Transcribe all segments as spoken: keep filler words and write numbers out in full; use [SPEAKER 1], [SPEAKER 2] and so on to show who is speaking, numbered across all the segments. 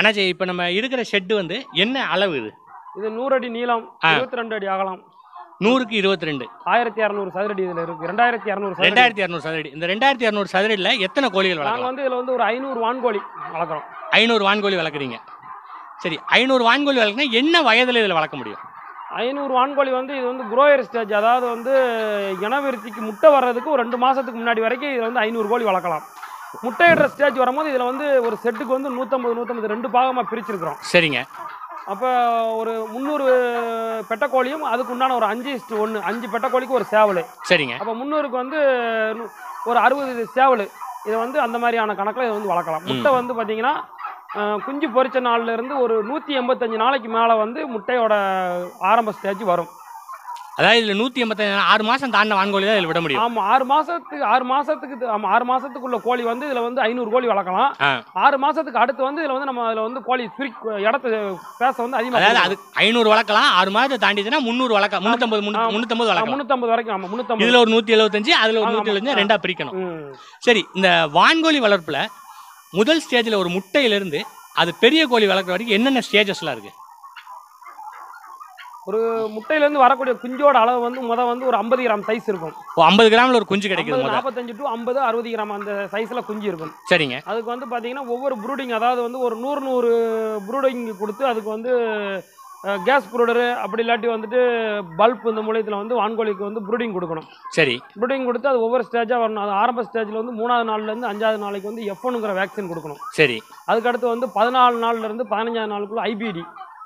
[SPEAKER 1] அண்ணாச்சி இப்போ நம்ம இருக்கிற ஷெட்டு வந்து என்ன அளவு இது?
[SPEAKER 2] இது நூறு அடி நீளம், இருபத்தி ரெண்டு அடி அகலம்,
[SPEAKER 1] நூறுக்கு இருபத்தி ரெண்டு,
[SPEAKER 2] ஆயிரத்தி இரநூறு சதுரடி இதில் இருக்கு. ரெண்டாயிரத்தி இரநூறு
[SPEAKER 1] ரெண்டாயிரத்தி இரநூறு சதுரடி. இந்த ரெண்டாயிரத்தி இரநூறு சதுரடியில் எத்தனை கோழிகள்
[SPEAKER 2] நாங்கள்
[SPEAKER 1] வளர்க்கலாம்?
[SPEAKER 2] வந்து இதில் வந்து ஒரு ஐநூறு வான்கோழி வளர்க்குறோம்.
[SPEAKER 1] ஐநூறு வான்கோழி வளர்க்குறீங்க. சரி, ஐநூறு வான்கோழி வளர்க்குனா என்ன வயதில் இதில் வளர்க்க முடியும்?
[SPEAKER 2] ஐநூறு வான்கோழி வந்து இது வந்து குரோயர் ஸ்டேஜ், அதாவது வந்து இனவிருத்திக்கு முட்டை வர்றதுக்கு ஒரு ரெண்டு மாதத்துக்கு முன்னாடி வரைக்கும் இதில் வந்து ஐநூறு கோழி வளர்க்கலாம். முட்டையிடுற ஸ்டேஜ் வரும்போது இதில் வந்து ஒரு செட்டுக்கு வந்து நூற்றம்பது நூற்றம்பது ரெண்டு பாகமாக பிரிச்சிருக்கிறோம்.
[SPEAKER 1] சரிங்க.
[SPEAKER 2] அப்போ ஒரு முந்நூறு பெட்டைக்கோழியும் அதுக்கு உண்டான ஒரு அஞ்சு இஸ்ட்டு ஒன்று அஞ்சு பெட்டைக்கோழிக்கு ஒரு சேவல்.
[SPEAKER 1] சரிங்க.
[SPEAKER 2] அப்போ முந்நூறுக்கு வந்து ஒரு அறுபது சேவல். இதை வந்து அந்த மாதிரியான கணக்கில் இதை வந்து வளர்க்கலாம். முட்டை வந்து பார்த்தீங்கன்னா குஞ்சு பொரிச்ச நாள்ல இருந்து ஒரு நூற்றி எண்பத்தஞ்சு நாளைக்கு மேலே வந்து முட்டையோட ஆரம்ப ஸ்டேஜ் வரும்.
[SPEAKER 1] அதாவது இதில் நூற்றி எண்பத்தஞ்சு ஆறு மாதம் தாண்ட வான்கோழி தான் இதில் விட முடியும்.
[SPEAKER 2] ஆமாம், ஆறு மாதத்துக்கு ஆறு மாதத்துக்கு ஆமாம் ஆறு மாதத்துக்குள்ள கோழி வந்து இதில் வந்து ஐநூறு கோழி வளர்க்கலாம். ஆறு மாதத்துக்கு அடுத்து வந்து இதில் வந்து நம்ம அதில் வந்து கோழி சுரி இடத்த பேச வந்து அதிகமாக,
[SPEAKER 1] அதாவது அது ஐநூறு வளர்க்கலாம். ஆறு மாதத்தை தாண்டிச்சுன்னா முந்நூறு வளர்க்கலாம். முந்நூற்றம்பது முந்நூற்றம்பது வளர்க்கலாம்.
[SPEAKER 2] முந்நூற்றம்பது வரைக்கும். ஆமாம், முந்நூற்றம்பது.
[SPEAKER 1] இதில் ஒரு நூற்றி எழுபத்தஞ்சு அதில் ஒரு நூற்றி எழுபத்தஞ்சு ரெண்டாக பிரிக்கணும். சரி, இந்த வான்கோழி வளர்ப்பில் முதல் ஸ்டேஜில் ஒரு முட்டையிலிருந்து அது பெரிய கோழி வளர்க்குற வரைக்கும் என்னென்ன ஸ்டேஜஸ்லாம் இருக்குது?
[SPEAKER 2] ஒரு முட்டையிலேருந்து வரக்கூடிய குஞ்சோட அளவு வந்து முத வந்து ஒரு ஐம்பது கிராம் சைஸ் இருக்கும்.
[SPEAKER 1] ஐம்பது கிராமில் ஒரு குஞ்சு கிடைக்கும்.
[SPEAKER 2] நாற்பத்தஞ்சு டு ஐம்பது அறுபது கிராம் அந்த சைஸில் குஞ்சு இருக்கும்.
[SPEAKER 1] சரிங்க.
[SPEAKER 2] அதுக்கு வந்து பார்த்தீங்கன்னா ஒவ்வொரு ப்ரூடிங், அதாவது வந்து ஒரு நூறு நூறு ப்ரூடிங் கொடுத்து அதுக்கு வந்து கேஸ் ப்ரூடரு அப்படி இல்லாட்டி வந்துட்டு பல்ப் இந்த மூலியத்தில் வந்து வான்கோழிக்கு வந்து ப்ரூடிங் கொடுக்கணும்.
[SPEAKER 1] சரி.
[SPEAKER 2] ப்ரூடிங் கொடுத்து அது ஒவ்வொரு ஸ்டேஜாக வரணும். அது ஆரம்ப ஸ்டேஜில் வந்து மூணாவது நாள்லேருந்து அஞ்சாவது நாளைக்கு வந்து எஃப் ஒன்னுங்கிற வேக்சின் கொடுக்கணும்.
[SPEAKER 1] சரி.
[SPEAKER 2] அதுக்கடுத்து வந்து பதினாலு நாள்லேருந்து பதினஞ்சாவது நாளுக்குள்ள ஐபிடி,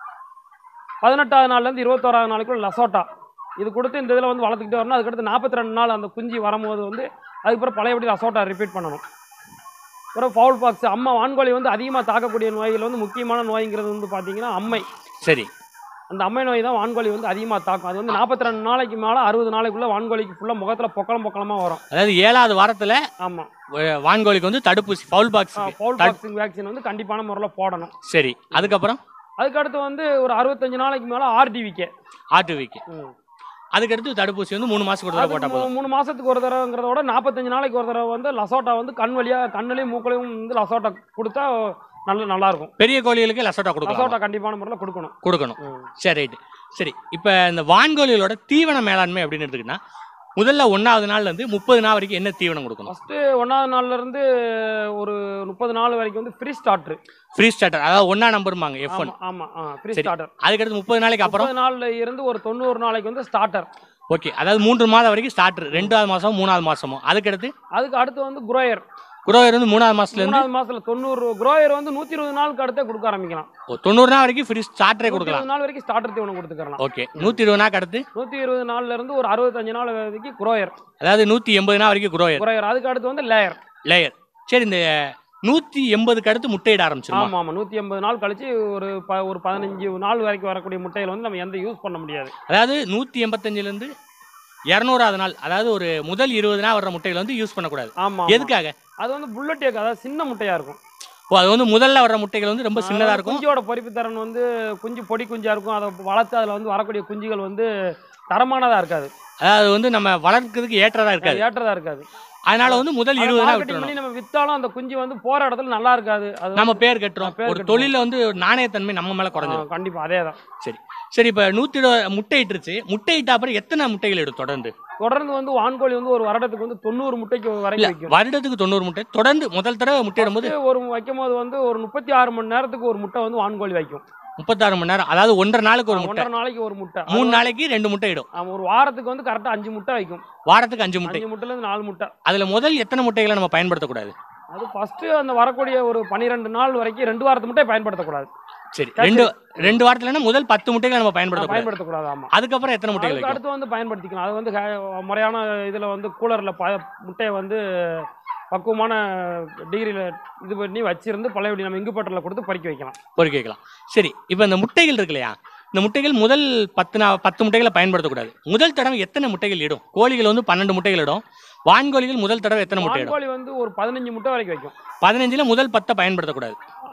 [SPEAKER 2] பதினெட்டாவது நாள்லேருந்து இருபத்தோராவது நாளைக்குள்ள லசோட்டா இது கொடுத்து இந்த இதில் வந்து வளர்த்துக்கிட்டே வரணும். அதுக்கடுத்து நாற்பத்தி ரெண்டு நாள் அந்த குஞ்சு வரும்போது வந்து அதுக்கப்புறம் பழையபடி லசோட்டா ரிப்பீட் பண்ணணும். அப்புறம் ஃபவுல் பாக்ஸ், அம்மா வான்கோழி வந்து அதிகமாக தாக்கக்கூடிய நோய்கள் வந்து முக்கியமான நோய்ங்கிறது வந்து பார்த்தீங்கன்னா அம்மை.
[SPEAKER 1] சரி.
[SPEAKER 2] அந்த அம்மை நோய் தான் வான்கோழி வந்து அதிகமாக தாக்கும். அது வந்து நாற்பத்தி ரெண்டு நாளைக்கு மேலே அறுபது நாளைக்குள்ள வான்கோழிக்கு ஃபுல்லாக முகத்தில் பொக்களம் பொக்களமாக வரும்.
[SPEAKER 1] அதாவது ஏழாவது வாரத்தில்
[SPEAKER 2] ஆமாம்
[SPEAKER 1] வான்கோழிக்கு வந்து தடுப்பூசி ஃபவுல் பாக்ஸ்
[SPEAKER 2] ஃபவுல் பாக்ஸிங் வேக்சின் வந்து கண்டிப்பான முறையில் போடணும்.
[SPEAKER 1] சரி. அதுக்கப்புறம்
[SPEAKER 2] அதுக்கடுத்து வந்து ஒரு அறுபத்தஞ்சு நாளைக்கு மேலே ஆர்டிவிக்கு
[SPEAKER 1] ஆர்டிவிக்கு அதுக்கடுத்து தடுப்பூசி வந்து மூணு மாதத்துக்கு ஒரு தடவை போட்டால் போதும்.
[SPEAKER 2] மூணு மாதத்துக்கு ஒரு தடவைங்கிறத விட நாற்பத்தஞ்சு நாளைக்கு ஒரு தடவை வந்து லசோட்டா வந்து கண் வழியாக கண்ணிலையும் மூக்களையும் வந்து லசோட்டா கொடுத்தா நல்ல நல்லா இருக்கும்.
[SPEAKER 1] பெரிய கோழிகளுக்கு லசோட்டா கொடுக்கணும்.
[SPEAKER 2] லசோட்டா கண்டிப்பான முறையில் கொடுக்கணும்
[SPEAKER 1] கொடுக்கணும் சரி, ரைட்டு. சரி, இப்போ இந்த வான்கோழிகளோட தீவன மேலாண்மை அப்படின்னு எடுத்துக்கிட்டா முதல்ல ஒன்றாவது நாள்லேருந்து முப்பது நாள் வரைக்கும் என்ன தீவனம் கொடுக்கணும்?
[SPEAKER 2] ஃபஸ்ட்டு ஒன்றாவது நாள்லேருந்து ஒரு முப்பது நாள் வரைக்கும் வந்து ஃப்ரீ ஸ்டார்டர்.
[SPEAKER 1] ஃப்ரீ ஸ்டார்டர் அதாவது ஒன்றா நம்பருமாங்க எஃப் ஒன்.
[SPEAKER 2] ஆமாம் ஆ ஃப்ரீ ஸ்டார்டர்.
[SPEAKER 1] அதுக்கடுத்து முப்பது நாளைக்கு அப்புறம்
[SPEAKER 2] முப்பது நாளில் இருந்து ஒரு தொண்ணூறு நாளைக்கு வந்து ஸ்டார்டர்.
[SPEAKER 1] ஓகே, அதாவது மூன்று மாதம் வரைக்கும் ஸ்டார்டர், ரெண்டாவது மாதம் மூணாவது மாதமும். அதுக்கடுத்து
[SPEAKER 2] அதுக்கு அடுத்து வந்து குரோயர்.
[SPEAKER 1] குரோயர் வந்து மூணாவது மாசத்துல
[SPEAKER 2] மூணாவது மாசத்துல தொண்ணூறு குரோயர் வந்து நூற்றி இருபது நாளுக்கு அடுத்தே கொடுக்க ஆரம்பிக்கலாம்.
[SPEAKER 1] தொண்ணூறு நாள் வரைக்கும் ஃப்ரீ ஸ்டார்டரே கொடுக்கலாம்.
[SPEAKER 2] நாள் வரைக்கும் ஸ்டார்டர் தீவனம் கொடுத்துக்கலாம்.
[SPEAKER 1] ஓகே, நூற்றி இருபது நாள் அடுத்து
[SPEAKER 2] நூற்றி இருபது நாள்ல இருந்து ஒரு அறுபத்தஞ்சு நாள் வரைக்கும் குரோயர்,
[SPEAKER 1] அதாவது நூற்றி எண்பது நாள் வரைக்கும் குரோயர்
[SPEAKER 2] குரோயர். அதுக்கு அடுத்து வந்து லேயர்
[SPEAKER 1] லேயர். சரி, இந்த நூற்றி எண்பதுக்கு அடுத்து முட்டையிட ஆரம்பிச்சிடும்.
[SPEAKER 2] ஆமாம் ஆமாம் நூற்றி எண்பது நாள் கழிச்சு ஒரு ப ஒரு பதினஞ்சு நாள் வரைக்கும் வரக்கூடிய முட்டையில் வந்து நம்ம எந்த யூஸ் பண்ண முடியாது.
[SPEAKER 1] அதாவது நூற்றி எண்பத்தஞ்சிலேருந்து இரநூறாவது நாள், அதாவது ஒரு முதல் இருபது நாள் வர்ற முட்டைகளை வந்து யூஸ் பண்ணக்கூடாது.
[SPEAKER 2] ஆமாம்.
[SPEAKER 1] எதுக்காக?
[SPEAKER 2] அது வந்து புல்லட் ஏக், அதாவது சின்ன முட்டையாக இருக்கும்.
[SPEAKER 1] ஓ, அது வந்து முதல்ல வர்ற முட்டைகள் வந்து ரொம்ப சின்னதாக இருக்கும்.
[SPEAKER 2] குஞ்சோட பொறிப்பு திறன் வந்து குஞ்சு பொடி குஞ்சாக இருக்கும். அதை வளர்த்து அதில் வந்து வரக்கூடிய குஞ்சுகள் வந்து தரமானதாக இருக்காது.
[SPEAKER 1] அதாவது வந்து நம்ம வளர்க்கிறதுக்கு ஏற்றதா இருக்காது
[SPEAKER 2] ஏற்றதா இருக்காது
[SPEAKER 1] அதனால வந்து முதல் இருபது நாள்
[SPEAKER 2] விட்டுறணும். நம்ம வித்தாலும் அந்த குஞ்சு வந்து போற இடத்துல நல்லா இருக்காது. அது
[SPEAKER 1] நம்ம பேர் கட்டுறோம். ஒரு தொழில வந்து நாணயத்தன்மை நம்ம மேல குறைஞ்சிடும்.
[SPEAKER 2] கண்டிப்பா அதேதான்.
[SPEAKER 1] சரி சரி, இப்ப நூத்தி முட்டை இட்டுருச்சு. முட்டை இட்ட அப்புறம் எத்தனை முட்டைகள் இடும் தொடர்ந்து?
[SPEAKER 2] தொடர்ந்து வந்து வான்கோழி வந்து ஒரு வருடத்துக்கு வந்து தொண்ணூறு முட்டைக்கு வரைக்கும் வைக்கும்.
[SPEAKER 1] வருடத்துக்கு தொண்ணூறு முட்டை தொடர்ந்து முதல் தடவை முட்டையிடும் போது
[SPEAKER 2] ஒரு வைக்கும் போது வந்து ஒரு முப்பத்தி ஆறு மணி நேரத்துக்கு ஒரு முட்டை வந்து வான்கோழி வைக்கும்.
[SPEAKER 1] முப்பத்தாறு மணி நேரம், அதாவது ஒன்றரை நாளுக்கு ஒரு முட்டை.
[SPEAKER 2] ஒன்றரை நாளைக்கு ஒரு முட்டை.
[SPEAKER 1] மூணு நாளைக்கு ரெண்டு முட்டை இடும்.
[SPEAKER 2] ஒரு வாரத்துக்கு வந்து கரெக்டா அஞ்சு முட்டை வைக்கும்.
[SPEAKER 1] வாரத்துக்கு அஞ்சு முட்டை.
[SPEAKER 2] அஞ்சு முட்டைல இருந்து நாலு முட்டை.
[SPEAKER 1] அதுல முதல் எத்தனை முட்டைகளை நம்ம பயன்படுத்தக்கூடாது?
[SPEAKER 2] அது ஃபர்ஸ்ட் அந்த வரக்கூடிய ஒரு பன்னிரெண்டு நாள் வரைக்கும் ரெண்டு வாரத்து முட்டை பயன்படுத்தக்கூடாது.
[SPEAKER 1] சரி, ரெண்டு ரெண்டு வாரத்துல முதல் பத்து முட்டைகளை நம்ம பயன்படுத்த
[SPEAKER 2] பயன்படுத்தக்கூடாது. ஆமா.
[SPEAKER 1] அதுக்கப்புறம் எத்தனை முட்டைகள்?
[SPEAKER 2] அடுத்து வந்து பயன்படுத்திக்கலாம். அது வந்து முறையான இதுல வந்து கூலர்ல முட்டையை வந்து பக்குவமான டிகிரியில் இது பண்ணி வச்சிருந்து பழையபடி நம்ம இங்குபட்டரில் கொடுத்து பொறிக்க வைக்கலாம்.
[SPEAKER 1] பொறிக்க வைக்கலாம். சரி, இப்போ இந்த முட்டைகள் இருக்கு இல்லையா, இந்த முட்டைகள் முதல் பத்து நா பத்து முட்டைகளை பயன்படுத்தக்கூடாது. முதல் தடவை எத்தனை முட்டைகள் இடும்? கோழிகள் வந்து பன்னெண்டு முட்டைகள் இடும். வான்கோழிகள் முதல் தடவை எத்தனை முட்டை இடும்?
[SPEAKER 2] வான்கோழி வந்து ஒரு பதினஞ்சு முட்டை வரைக்கும் வைக்கும்.
[SPEAKER 1] பதினஞ்சுல முதல் பத்தை பயன்படுத்தக்கூடாது.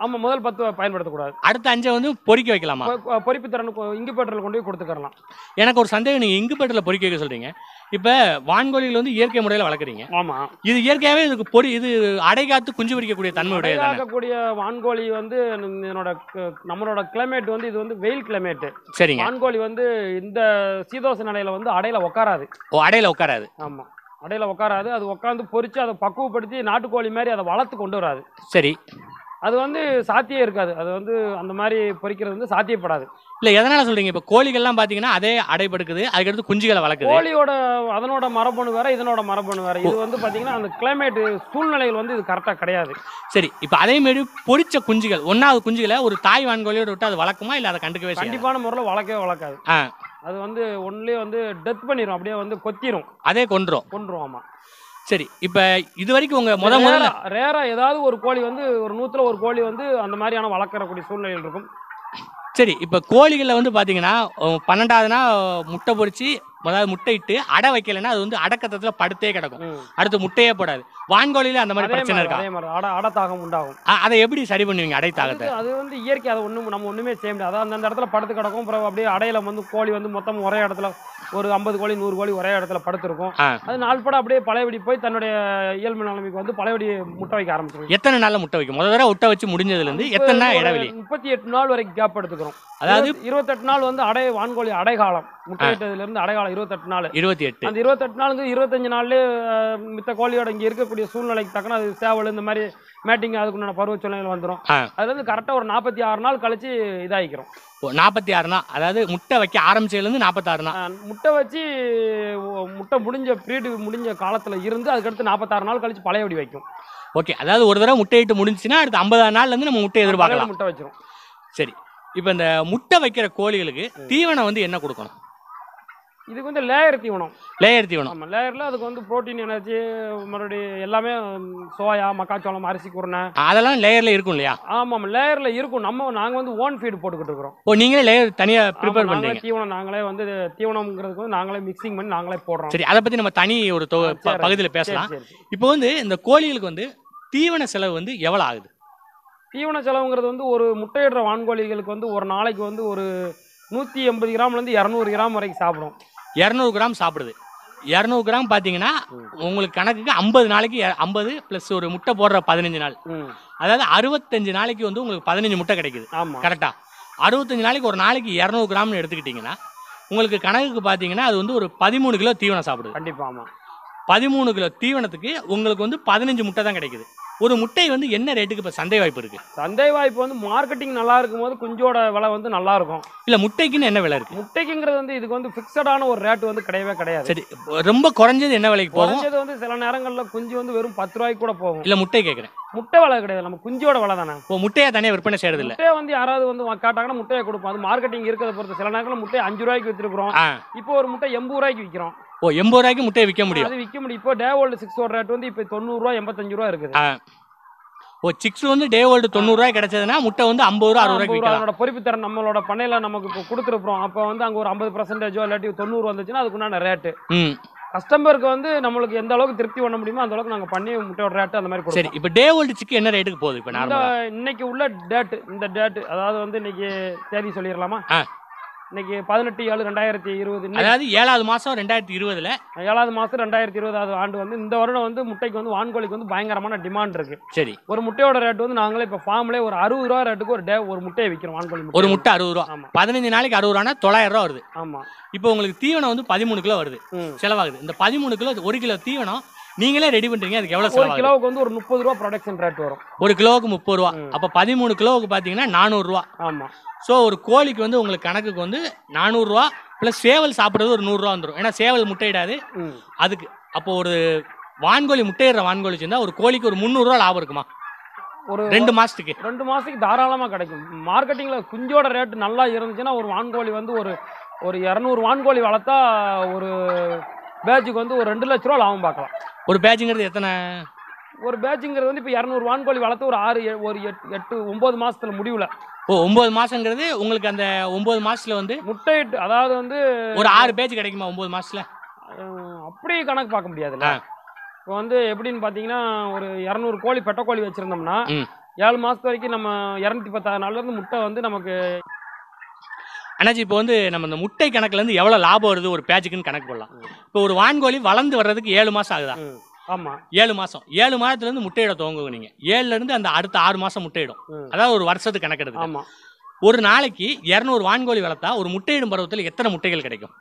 [SPEAKER 2] ஆமா முதல் பத்து பயன்படுத்தக்கூடாது.
[SPEAKER 1] அடுத்த அஞ்சை வந்து பொறிக்க வைக்கலாமா?
[SPEAKER 2] பொறிப்பு திறன் இங்குபேட்டரில் கொண்டு போய் கொடுத்துக்கலாம்.
[SPEAKER 1] எனக்கு ஒரு சந்தேகம், நீங்க இங்குபேட்டரில் பொறிக்க வைக்க சொல்றீங்க. இப்ப வான்கோழிகள் வந்து இயற்கை முறையில் வளர்க்குறீங்க.
[SPEAKER 2] ஆமா,
[SPEAKER 1] இது இயற்கையாவே இதுக்கு பொறி இது அடை காத்து குஞ்சு பிடிக்கக்கூடிய தன்மை உடையது.
[SPEAKER 2] அடைகாக்கக்கூடிய வான்கோழி வந்து என்னோட நம்மளோட கிளைமேட் வந்து இது வந்து வெயில் கிளைமேட்.
[SPEAKER 1] சரிங்க.
[SPEAKER 2] வான்கோழி வந்து இந்த சீதோஷ நிலையில வந்து அடையில உட்காராது.
[SPEAKER 1] ஓ, அடையில உட்காராது.
[SPEAKER 2] ஆமா, அடையில உட்காராது. அது உட்காந்து பொறிச்சு அதை பக்குவப்படுத்தி நாட்டுக்கோழி மாதிரி அதை வளர்த்து கொண்டு வராது.
[SPEAKER 1] சரி,
[SPEAKER 2] அது வந்து சாத்தியே இருக்காது. அது வந்து அந்த மாதிரி பொறிக்கிறது வந்து சாத்தியப்படாது.
[SPEAKER 1] இல்ல எதனால சொல்றீங்க? இப்ப கோழிகள்லாம் பாத்தீங்கன்னா அதே அடைபடுக்குது, அதுக்கடுத்து குஞ்சுகளை வளர்க்குது.
[SPEAKER 2] கோழியோட அதனோட மரபணு வேற, இதனோட மரபணு வேற. இது வந்து பாத்தீங்கன்னா அந்த கிளைமேட் சூழ்நிலைகள் வந்து இது கரெக்டா கிடையாது.
[SPEAKER 1] சரி, இப்ப அதே மாதிரி பொரிச்ச குஞ்சுகள் ஒன்னாவது குஞ்சுகளை ஒரு தாய் வான்கோழியோட விட்டு அது வளர்க்குமா இல்ல அதை கண்டுக்கவே?
[SPEAKER 2] கண்டிப்பான முறையில் வளர்க்கவே வளர்க்காது. அது வந்து ஒன்லயே வந்து டெத் பண்ணிரும், அப்படியே வந்து கொத்திரும்,
[SPEAKER 1] அதே கொன்றும்
[SPEAKER 2] கொன்றும். ஆமா.
[SPEAKER 1] சரி, இப்ப இது வரைக்கும் உங்க முத முதல்ல
[SPEAKER 2] ரேரா ஏதாவது ஒரு கோழி வந்து ஒரு நூத்துல ஒரு கோழி வந்து அந்த மாதிரியான வளர்க்கறக்கூடிய சூழ்நிலைகள் இருக்கும்.
[SPEAKER 1] சரி, இப்ப கோழிகளில் வந்து பாத்தீங்கன்னா பன்னெண்டாவதுனா முட்டை பொறிச்சு அதாவது முட்டை இட்டு அடை வைக்கலைன்னா அது வந்து அடக்கத்துல படுத்தே கிடக்கும், அடுத்து முட்டையே போடாது. வான்கோழியில அந்த மாதிரி பிரச்சனை இருக்கா?
[SPEAKER 2] அதே மாதிரி அட அடத்தாகம் உண்டாகும்.
[SPEAKER 1] அதை எப்படி சரி பண்ணுவீங்க அடை தாகத்தை?
[SPEAKER 2] அது வந்து இயற்கை, அதை ஒன்றும் நம்ம ஒன்றுமே செய்ய முடியாது. அதாவது அந்த இடத்துல படுத்து கிடக்கும். அப்புறம் அப்படியே அடையில வந்து கோழி வந்து மொத்தம் ஒரே இடத்துல ஒரு ஐம்பது கோழி நூறு கோழி ஒரே இடத்துல படுத்திருக்கும். அது நாள் படம் அப்படியே பழையபடி போய் தன்னுடைய இயல்பு நிலைமைக்கு வந்து பழையபடி முட்டை வைக்க ஆரம்பிச்சிடும்.
[SPEAKER 1] எத்தனை நாள்ல முட்டை வைக்கும்? முதல் தடவை முட்டை வச்சு முடிஞ்சதுல இருந்து எத்தனை நாள் இடைவெளி?
[SPEAKER 2] முப்பத்தி எட்டு நாள் வரைக்கும் கேப் எடுத்துக்கிறோம்.
[SPEAKER 1] அதாவது
[SPEAKER 2] இருபத்தெட்டு நாள் வந்து அடை வான்கோழி அடைகாலம், முட்டையிட்டதுல இருந்து அடைகாலம் இருபத்தெட்டு நாள்.
[SPEAKER 1] இருபத்தி எட்டு
[SPEAKER 2] அந்த இருபத்தெட்டு நாளுக்கு இருபத்தஞ்சு நாள்லயே மித்த கோழியோட இங்க இருக்கக்கூடிய சூழ்நிலைக்கு தக்கன அது சேவல் இந்த மாதிரி மேட்டிங் அதுக்குண்டான பருவ சூழ்நிலைகள் வந்துடும். அதுல இருந்து கரெக்டா ஒரு நாற்பத்தி ஆறு நாள் கழிச்சு இதாகிக்கிறோம்.
[SPEAKER 1] நாற்பத்தி ஆறு நாள் அதாவது முட்டை வைக்க ஆரம்பிச்சதுல இருந்து நாற்பத்தி ஆறு நாள்
[SPEAKER 2] முட்டை வச்சு முட்டை முடிஞ்ச பீரியட் முடிஞ்ச காலத்துல இருந்து அதுக்கடுத்து நாற்பத்தாறு நாள் கழிச்சு பழையபடி வைக்கும்.
[SPEAKER 1] ஓகே, அதாவது ஒரு தடவை முட்டையிட்டு முடிஞ்சுன்னா அடுத்து ஐம்பதாறு நாள்ல இருந்து நம்ம முட்டை எதிர்பார்க்கலாம்.
[SPEAKER 2] முட்டை வச்சிரும்.
[SPEAKER 1] சரி, இப்போ இந்த முட்டை வைக்கிற கோழிகளுக்கு தீவனம் வந்து என்ன கொடுக்கணும்?
[SPEAKER 2] இதுக்கு வந்து லேயர் தீவனம்.
[SPEAKER 1] லேயர் தீவனம்.
[SPEAKER 2] ஆமாம், லேயரில் அதுக்கு வந்து ப்ரோட்டீன், எனர்ஜி, மறுபடியும் எல்லாமே சோயா, மக்காச்சோளம், அரிசி குருணை
[SPEAKER 1] அதெல்லாம் லேயரில் இருக்கும் இல்லையா?
[SPEAKER 2] ஆமாம், லேயரில் இருக்கும். நம்ம நாங்கள் வந்து ஓன் ஃபீடு போட்டுக்கிட்டு இருக்கிறோம்.
[SPEAKER 1] ஓ, நீங்களே லேயர் தனியாக ப்ரிப்பேர் பண்ணுறீங்க?
[SPEAKER 2] தீவனம் நாங்களே வந்து தீவனம்ங்கிறதுக்கு வந்து நாங்களே மிக்சிங் பண்ணி நாங்களே போடுறோம்.
[SPEAKER 1] சரி, அதை பற்றி நம்ம தனி ஒரு பகுதியில் பேசலாம். இப்போ வந்து இந்த கோழிகளுக்கு வந்து தீவன செலவு வந்து எவ்வளோ ஆகுது?
[SPEAKER 2] தீவன செலவுங்கிறது வந்து ஒரு முட்டையிடுற வான்கோழிகளுக்கு வந்து ஒரு நாளைக்கு வந்து ஒரு நூற்றி எண்பது கிராம்லேருந்து இரநூறு கிராம் வரைக்கும் சாப்பிடும்.
[SPEAKER 1] இரநூறு கிராம் சாப்பிடுது. இரநூறு கிராம் பார்த்தீங்கன்னா உங்களுக்கு கணக்குக்கு ஐம்பது நாளைக்கு ஐம்பது ப்ளஸ் ஒரு முட்டை போடுற பதினஞ்சு நாள், அதாவது அறுபத்தஞ்சு நாளைக்கு வந்து உங்களுக்கு பதினஞ்சு முட்டை கிடைக்குது. கரெக்டா? அறுபத்தஞ்சு நாளைக்கு ஒரு நாளைக்கு இரநூறு கிராம்னு எடுத்துக்கிட்டிங்கன்னா உங்களுக்கு கணக்குக்கு பார்த்தீங்கன்னா அது வந்து ஒரு பதிமூணு கிலோ தீவனம் சாப்பிடுது.
[SPEAKER 2] கண்டிப்பாக. ஆமாம்,
[SPEAKER 1] பதிமூணு கிலோ தீவனத்துக்கு உங்களுக்கு வந்து பதினஞ்சு முட்டை தான் கிடைக்குது. ஒரு முட்டை வந்து என்ன ரேட்டுக்கு இப்போ சந்தை வாய்ப்பு இருக்கு?
[SPEAKER 2] சந்தை வாய்ப்பு வந்து மார்க்கெட்டிங் நல்லா இருக்கும் போது குஞ்சோட விலை வந்து நல்லா இருக்கும்.
[SPEAKER 1] இல்ல முட்டைக்குன்னு என்ன விலை இருக்கு?
[SPEAKER 2] முட்டைக்குங்கிறது வந்து இதுக்கு வந்து ஃபிக்ஸடான ஒரு ரேட் வந்து கிடையவே கிடையாது.
[SPEAKER 1] சரி, ரொம்ப குறைஞ்சது என்ன விலைக்கு போகும்?
[SPEAKER 2] குறைஞ்சது வந்து சில நேரங்களில் குஞ்சு வந்து வெறும் பத்து ரூபாய்க்கு கூட போகும்.
[SPEAKER 1] இல்ல முட்டை கேட்குறேன்.
[SPEAKER 2] முட்டை விலை கிடையாது, நம்ம குஞ்சோட விலை தானே.
[SPEAKER 1] இப்போ முட்டையை தனியாக விற்பனை செய்யறது இல்லை.
[SPEAKER 2] முட்டையை வந்து யாராவது வந்து காட்டாங்கன்னா முட்டையை கொடுப்போம். அது மார்க்கெட்டிங் இருக்கிறத பொறுத்து. சில நேரங்களில் முட்டையை அஞ்சு ரூபாய்க்கு வித்துருக்கிறோம். இப்போ ஒரு முட்டை எண்பது ரூபாய்க்கு விற்கிறோம்.
[SPEAKER 1] ஓ, எண்பது ரூபாய்க்கு முட்டையை விற்க முடியும்?
[SPEAKER 2] அது விற்க முடியும். இப்போ டே ஓல்டு சிக்ஸ் ஒரு ரேட் வந்து இப்போ தொண்ணூறு ரூபா எண்பத்தஞ்சு ரூபா இருக்குது.
[SPEAKER 1] ஓ, சிக்ஸ் வந்து டே ஓல்டு தொண்ணூறு ரூபாய் கிடைச்சதுன்னா முட்டை வந்து ஐம்பது ரூபா அறுபது ரூபாய்க்கு விற்கலாம்.
[SPEAKER 2] அதோட பொறுப்பு தரம் நம்மளோட பண்ணையில நமக்கு இப்போ கொடுத்துருப்போம். அப்போ வந்து அங்கே ஒரு ஐம்பது பர்சன்டேஜோ இல்லாட்டி தொண்ணூறு வந்துச்சுன்னா அதுக்குண்டான ரேட்டு கஸ்டமருக்கு வந்து நம்மளுக்கு எந்த அளவுக்கு திருப்தி பண்ண முடியுமோ அந்த அளவுக்கு நாங்கள் பண்ணி முட்டையோட ரேட்டு அந்த மாதிரி கொடுப்போம்.
[SPEAKER 1] சரி, இப்போ டே ஓல்டு சிக்கு என்ன ரேட்டுக்கு போகுது இப்போ?
[SPEAKER 2] இந்த இன்னைக்கு உள்ள டேட்டு இந்த டேட்டு அதாவது வந்து இன்னைக்கு தேதி சொல்லிடலாமா? இன்னைக்கு பதினெட்டு ஏழு ரெண்டாயிரத்தி இருபது,
[SPEAKER 1] அதாவது ஏழாவது மாசம் ரெண்டாயிரத்தி இருபதுல
[SPEAKER 2] ஏழாவது மாசம் ரெண்டாயிரத்தி இருபதாவது ஆண்டு வந்து இந்த வருடம் வந்து முட்டைக்கு வந்து வான்கோழிக்கு வந்து பயங்கரமான டிமாண்ட் இருக்கு.
[SPEAKER 1] சரி,
[SPEAKER 2] ஒரு முட்டையோட ரேட் வந்து நாங்களே இப்போ ஃபார்ம்லேயே ஒரு அறுபது ரூபா ரேட்டுக்கு ஒரு டே ஒரு முட்டையை விற்கிறோம். வான்கோழி
[SPEAKER 1] ஒரு முட்டை அறுபது ரூபா. ஆமா, பதினஞ்சு நாளைக்கு அறுபது ரூபா தொள்ளாயிரம் ரூபா வருது.
[SPEAKER 2] ஆமா,
[SPEAKER 1] இப்போ உங்களுக்கு தீவனம் வந்து பதிமூணு கிலோ வருது செலவாகுது. இந்த பதிமூணு கிலோ ஒரு கிலோ தீவனம் நீங்களே ரெடி பண்றீங்க, அதுக்கு எவ்வளவு செலவு?
[SPEAKER 2] ஒரு கிலோவுக்கு வந்து ஒரு முப்பது ரூபா ப்ரொடக்ஷன் ரேட் வரும்.
[SPEAKER 1] ஒரு கிலோவுக்கு முப்பது ரூபா. அப்ப பதிமூணு கிலோவுக்கு பாத்தீங்கன்னா நானூறு ரூபா.
[SPEAKER 2] ஆமா,
[SPEAKER 1] ஸோ ஒரு கோழிக்கு வந்து உங்களுக்கு கணக்குக்கு வந்து நானூறு ரூபா பிளஸ் சேவல் சாப்பிட்றது ஒரு நூறுரூவா வந்துடும். ஏன்னா சேவல் முட்டையிடாது அதுக்கு. அப்போ ஒரு வான்கோழி முட்டையிடுற வான்கோழி சேர்ந்தா ஒரு கோழிக்கு ஒரு முந்நூறுரூவா லாபம் இருக்குமா? ஒரு ரெண்டு மாசத்துக்கு
[SPEAKER 2] ரெண்டு மாசத்துக்கு தாராளமா கிடைக்கும். மார்க்கெட்டிங்ல குஞ்சோட ரேட் நல்லா இருந்துச்சுன்னா ஒரு வான்கோழி வந்து ஒரு ஒரு இரநூறு வான்கோழி வளர்த்தா ஒரு பேட்சுக்கு வந்து ஒரு ரெண்டு லட்ச ரூபா லாபம் பார்க்கலாம்.
[SPEAKER 1] ஒரு பேட்சுங்கிறது எத்தனை?
[SPEAKER 2] ஒரு பேட்சுங்கிறது வந்து இப்போ இரநூறு வான்கோழி வளர்த்து ஒரு ஆறு ஒரு எட்டு எட்டு ஒன்பது மாசத்துல முடிவுல.
[SPEAKER 1] ஓ, ஒன்பது மாசங்கிறது உங்களுக்கு அந்த ஒன்பது மாசத்துல வந்து
[SPEAKER 2] முட்டையிட்டு அதாவது வந்து
[SPEAKER 1] ஒரு ஆறு பேட்ச் கிடைக்குமா ஒன்பது மாசத்துல?
[SPEAKER 2] அப்படி கணக்கு பார்க்க முடியாதுல்ல. இப்போ வந்து எப்படின்னு பார்த்தீங்கன்னா ஒரு இரநூறு கோழி பெட்டை கோழி வச்சிருந்தோம்னா ஏழு மாசத்து வரைக்கும் நம்ம இருநூத்தி பத்தாறு நாள்ல இருந்து முட்டை வந்து நமக்கு.
[SPEAKER 1] அண்ணாச்சி இப்போ வந்து நம்ம இந்த முட்டை கணக்குல இருந்து எவ்வளவு லாபம் வருது ஒரு பேட்சுக்குன்னு கணக்கு போடலாம். இப்போ ஒரு வான்கோழி வளர்ந்து வர்றதுக்கு ஏழு மாசம் ஆகுதா?
[SPEAKER 2] ஆமா,
[SPEAKER 1] ஏழு மாசம் ஏழு மாதத்துல இருந்து முட்டையிட துவங்குங்க நீங்க. ஏழுல இருந்து அந்த அடுத்த ஆறு மாசம் முட்டையிடும். அதாவது ஒரு வருஷத்துக்கு கணக்கெடுத்து.
[SPEAKER 2] ஆமா,
[SPEAKER 1] ஒரு நாளைக்கு இருநூறு வான்கோழி வளர்த்தா ஒரு முட்டையிடும் பருவத்தில் எத்தனை முட்டைகள் கிடைக்கும்?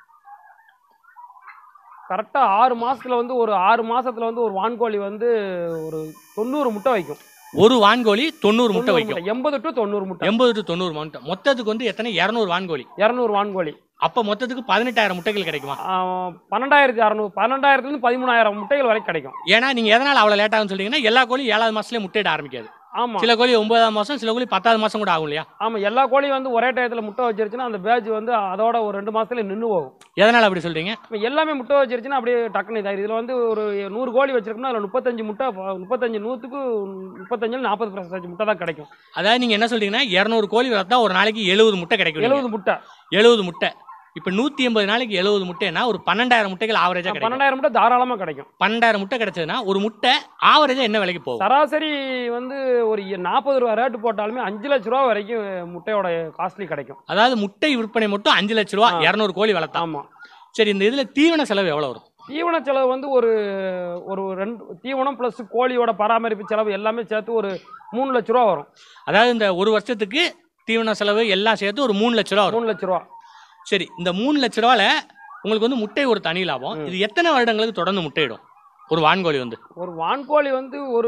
[SPEAKER 2] கரெக்டா ஆறு மாசத்துல வந்து ஒரு ஆறு மாசத்துல வந்து ஒரு வான்கோழி வந்து ஒரு தொண்ணூறு முட்டை வைக்கும்.
[SPEAKER 1] ஒரு வான்கோழி தொண்ணூறு முட்டை வைக்கும்.
[SPEAKER 2] எண்பது டு தொண்ணூறு முட்டை.
[SPEAKER 1] எண்பது டு தொண்ணூறு முட்டை. மொத்தத்துக்கு வந்து எத்தனை? இருநூறு வான்கோழி.
[SPEAKER 2] இருநூறு வான்கோழி.
[SPEAKER 1] அப்ப மொத்தத்துக்கு பதினெட்டாயிரம் முட்டைகள் கிடைக்குமா?
[SPEAKER 2] பன்னெண்டாயிரத்தி அறுநூறு பன்னெண்டாயிரத்துல இருந்து பதிமூணாயிரம் முட்டைகள் வரை கிடைக்கும்.
[SPEAKER 1] ஏன்னா நீங்க எதனால அவ்வளவு லேட் ஆகும்னு சொல்றீங்கன்னா, எல்லா கோழியும் ஏழாவது மாசத்துலயே முட்டையிட ஆரம்பிக்காது.
[SPEAKER 2] ஆமா,
[SPEAKER 1] சில கோழி ஒன்பதாம் மாசம், சில கோழி பத்தாவது மாசம் கூட ஆகும் இல்லையா?
[SPEAKER 2] ஆமா, எல்லா கோழியும் வந்து ஒரே டயத்துல முட்டை வச்சிருச்சுன்னா அந்த பேட்ச் வந்து அதோட ஒரு ரெண்டு மாசத்துல நின்று போகும்.
[SPEAKER 1] எதனால அப்படி சொல்றீங்க?
[SPEAKER 2] எல்லாமே முட்டை வச்சிருச்சுன்னா அப்படியே டக்குனு இதாயிரு. இதுல வந்து ஒரு நூறு கோழி வச்சிருக்கோம்னா அதுல முப்பத்தஞ்சு முட்டை முப்பத்தஞ்சு நூத்துக்கு முப்பத்தஞ்சு நாற்பது பர்சன்டேஜ் முட்டை தான் கிடைக்கும்.
[SPEAKER 1] அதாவது நீங்க என்ன சொல்றீங்கன்னா, இருநூறு கோழி வளர்த்தா ஒரு நாளைக்கு எழுபது முட்டை கிடைக்கும்.
[SPEAKER 2] எழுபது முட்டை
[SPEAKER 1] எழுபது முட்டை இப்ப நூத்தி எண்பது நாளைக்கு எழுபது முட்டைனா ஒரு பன்னெண்டாயிரம் முட்டைகள் ஆவரேஜா கிடைக்கும்.
[SPEAKER 2] பன்னெண்டாயிரம் முட்டை தாராளமா கிடைக்கும்.
[SPEAKER 1] பன்னெண்டாயிரம் முட்டை கிடைச்சதுன்னா ஒரு முட்டை ஆவரேஜா என்ன விலைக்கு போகும்?
[SPEAKER 2] சராசரி வந்து ஒரு நாற்பது ரூபா ரேட்டு போட்டாலுமே அஞ்சு லட்ச ரூபா வரைக்கும் முட்டையோட காஸ்ட்லி கிடைக்கும்.
[SPEAKER 1] அதாவது முட்டை விற்பனை மட்டும் அஞ்சு லட்ச ரூபா இருநூறு கோழி வளர்த்தா.
[SPEAKER 2] ஆமா.
[SPEAKER 1] சரி, இந்த இதுல தீவன செலவு எவ்வளவு வரும்?
[SPEAKER 2] தீவன செலவு வந்து ஒரு ஒரு ரெண்டு தீவனம் பிளஸ் கோழியோட பராமரிப்பு செலவு எல்லாமே சேர்த்து ஒரு மூணு லட்ச ரூபா வரும்.
[SPEAKER 1] அதாவது இந்த ஒரு வருஷத்துக்கு தீவன செலவு எல்லாம் சேர்த்து ஒரு மூணு லட்ச ரூபா வரும்.
[SPEAKER 2] மூணு லட்ச ரூபா.
[SPEAKER 1] சரி, இந்த மூணு லட்ச ரூபால உங்களுக்கு வந்து முட்டை ஒரு தனி லாபம். இது எத்தனை வருடங்களுக்கு தொடர்ந்து முட்டையிடும் ஒரு வான்கோழி வந்து?
[SPEAKER 2] ஒரு வான்கோழி வந்து ஒரு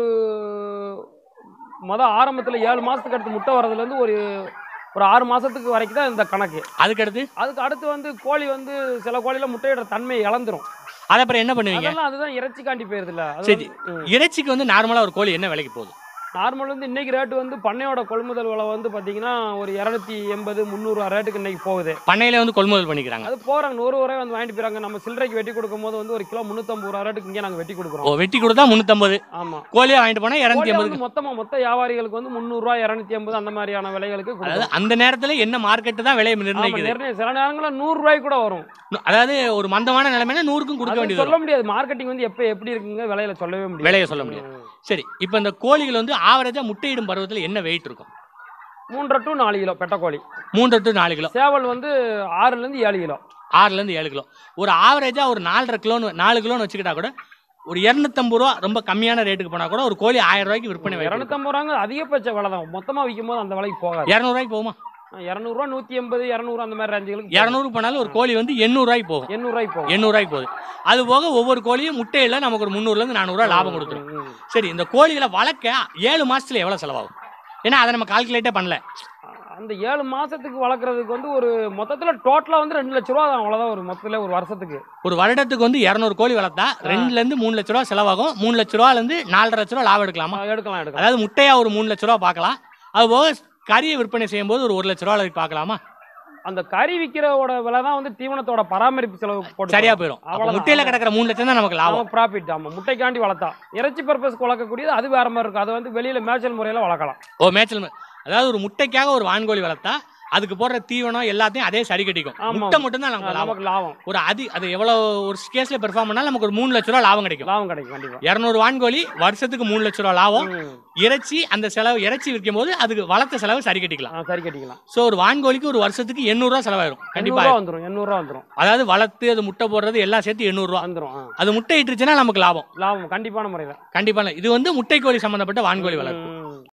[SPEAKER 2] முத ஆரம்பத்துல ஏழு மாசத்துக்கு அடுத்து முட்டை வர்றதுல இருந்து ஒரு ஒரு ஆறு மாசத்துக்கு வரைக்கும் தான் இந்த கணக்கு.
[SPEAKER 1] அதுக்கு அடுத்து
[SPEAKER 2] அதுக்கு அடுத்து வந்து கோழி வந்து சில கோழியில முட்டையிட தன்மை இழந்துரும்.
[SPEAKER 1] அது அப்புறம் என்ன பண்ணுவீங்க?
[SPEAKER 2] அதெல்லாம் அதுதான் இறைச்சி காண்டி போயிருது இல்ல.
[SPEAKER 1] சரி, இறைச்சிக்கு வந்து நார்மலா ஒரு கோழி என்ன விலைக்கு போகுது?
[SPEAKER 2] நார்மல் வந்து இன்னைக்கு ரேட்டு வந்து பண்ணையோட கொள்முதல் விலை வந்து பாத்தீங்கன்னா ஒரு இருநூத்தி எண்பது முந்நூறு ரேட்டுக்கு இன்னைக்கு போகுது.
[SPEAKER 1] பண்ணையில வந்து கொள்முதல் பண்ணிக்கிறாங்க.
[SPEAKER 2] அது போறாங்க நூறு ரூபாய் வந்து வாங்கிட்டு போறாங்க. நம்ம சில்லறைக்கு வெட்டி கொடுக்கும் போது வந்து ஒரு கிலோ முன்னூத்தம்பது ரூபா ரேட்டுக்கு இங்கே நாங்க வெட்டி கொடுக்குறோம்.
[SPEAKER 1] ஓ, வெட்டி கொடுத்தா முன்னூத்தம்பது.
[SPEAKER 2] ஆமா,
[SPEAKER 1] கோழியா வாங்கிட்டு போனா இருநூத்தி எண்பது.
[SPEAKER 2] மொத்தமா மொத்த வியாபாரிகளுக்கு வந்து முந்நூறு ரூபாய் இருநூத்தி எண்பது அந்த மாதிரியான விலைகளுக்கு.
[SPEAKER 1] அதாவது அந்த நேரத்துல என்ன மார்க்கெட் தான் விலையை நிர்ணயிக்குது.
[SPEAKER 2] சில நேரங்களில் நூறு ரூபாய்க்கு கூட வரும்.
[SPEAKER 1] அதாவது ஒரு மந்தமான நிலைமையில நூறுக்கும் கொடுக்க வேண்டியது.
[SPEAKER 2] சொல்ல முடியாது, மார்க்கெட்டிங் வந்து எப்ப எப்படி இருக்குங்க விலையில சொல்லவே முடியாது.
[SPEAKER 1] விலையை சொல்ல முடியாது. சரி, இப்போ இந்த கோழிகள் வந்து ஆவரேஜா முட்டையிடும் பருவத்தில் என்ன வெயிட் இருக்கும்?
[SPEAKER 2] மூன்றரை டு நாலு கிலோ பெட்ட கோழி.
[SPEAKER 1] மூன்று டு நாலு கிலோ.
[SPEAKER 2] சேவல் வந்து ஆறுல இருந்து ஏழு கிலோ.
[SPEAKER 1] ஆறுல இருந்து ஏழு கிலோ. ஒரு ஆவரேஜா ஒரு நாலரை கிலோன்னு நாலு கிலோன்னு வச்சுக்கிட்டா கூட ஒரு இருநூத்தம்பது ரூபா ரொம்ப கம்மியான ரேட்டுக்கு போனா கூட ஒரு கோழி ஆயிரம் ரூபாய்க்கு விற்பனை.
[SPEAKER 2] இருநூத்தம்பது ரூபாங்க அதிகபட்ச விலை தான். மொத்தமா விற்கும் போது அந்த விலைக்கு போகாது.
[SPEAKER 1] இருநூறு ரூபாய்க்கு போகுமா?
[SPEAKER 2] இருநூறு ரூபா நூத்தி எண்பது இருநூறு அந்த மாதிரி ரேஞ்சுகளுக்கு.
[SPEAKER 1] இருநூறு போனாலும் ஒரு கோழி வந்து எண்ணூறு ரூபாய்க்கு போகும்.
[SPEAKER 2] எண்ணூறு ரூபாய்க்கு போகும்.
[SPEAKER 1] எண்ணூறு ரூபாய்க்கு போகுது. அது போக ஒவ்வொரு கோழியும் முட்டையில நமக்கு ஒரு முந்நூறுல இருந்து நானூறு ரூபாய் லாபம் கொடுத்துரும். சரி, இந்த கோழிகளை வளர்க்க ஏழு மாசத்துல எவ்வளவு செலவாகும்? ஏன்னா அதை நம்ம கால்குலேட்டே பண்ணல.
[SPEAKER 2] அந்த ஏழு மாசத்துக்கு வளர்க்கறதுக்கு வந்து ஒரு மொத்தத்துல டோட்டலா வந்து ரெண்டு லட்ச ரூபா அவ்வளவுதான் ஒரு மொத்தத்துல ஒரு வருஷத்துக்கு.
[SPEAKER 1] ஒரு வருடத்துக்கு வந்து இருநூறு கோழி வளர்த்தா ரெண்டுல இருந்து மூணு லட்ச ரூபா செலவாகும். மூணு லட்ச ரூபால இருந்து நாலரை லட்ச ரூபா லாபம் எடுக்கலாமா?
[SPEAKER 2] எடுக்கலாம் எடுக்கலாம்.
[SPEAKER 1] அதாவது முட்டையா ஒரு மூணு லட்ச ரூபா பார்க்கலாம். அது போக கறியை விற்பனை செய்யும் போது ஒரு ஒரு லட்ச ரூபா பார்க்கலாமா?
[SPEAKER 2] அந்த கறி விற்கிறோட விலை தான் வந்து தீவனத்தோட பராமரிப்பு செலவு போட்டு
[SPEAKER 1] சரியா போயிடும். முட்டையில கிடக்கிற மூணு லட்சம் தான் நமக்கு லாபம்,
[SPEAKER 2] ப்ராஃபிட். ஆமா, முட்டைக்காண்டி வளர்த்தா இறைச்சி பர்பஸ்க்கு வளர்க்கக்கூடியது அது வேற மாதிரி இருக்கும். அது வந்து வெளியில மேய்ச்சல் முறையில வளர்க்கலாம்.
[SPEAKER 1] ஓ, மேய்ச்சல். அதாவது ஒரு முட்டைக்காக ஒரு வான்கோழி வளர்த்தா அதுக்கு போடுற தீவனம் எல்லாத்தையும் அதே சரி கட்டிக்கும். முட்டை மட்டும் தான் நமக்கு லாபம். ஒரு அதி அது எவ்வளவு ஒரு கேஸ்ல பெர்ஃபார்ம் பண்ணாலும் நமக்கு ஒரு மூணு லட்ச ரூபா லாபம் கிடைக்கும்.
[SPEAKER 2] லாபம் கிடைக்கும் கண்டிப்பா.
[SPEAKER 1] இருநூறு வான்கோழி வருஷத்துக்கு மூணு லட்ச ரூபா லாபம். இறைச்சி அந்த செலவு இறைச்சி விற்கும் போது அதுக்கு வளர்த்த செலவு சரி கட்டிக்கலாம்.
[SPEAKER 2] சரி கட்டிக்கலாம்.
[SPEAKER 1] சோ ஒரு வான்கோழிக்கு ஒரு வருஷத்துக்கு எண்ணூறு ரூபா செலவாயிரும். கண்டிப்பா
[SPEAKER 2] வந்துரும். எண்ணூறு ரூபா வந்துரும்.
[SPEAKER 1] அதாவது வளர்த்து அது முட்டை போடுறது எல்லாம் சேர்த்து எண்ணூறு ரூபா வந்துரும். அது முட்டை இட்டுச்சுன்னா நமக்கு லாபம்.
[SPEAKER 2] லாபம் கண்டிப்பான முறையில.
[SPEAKER 1] கண்டிப்பா. இது வந்து முட்டை கோழி சம்பந்தப்பட்ட வான்கோழி வளர்ப்பு.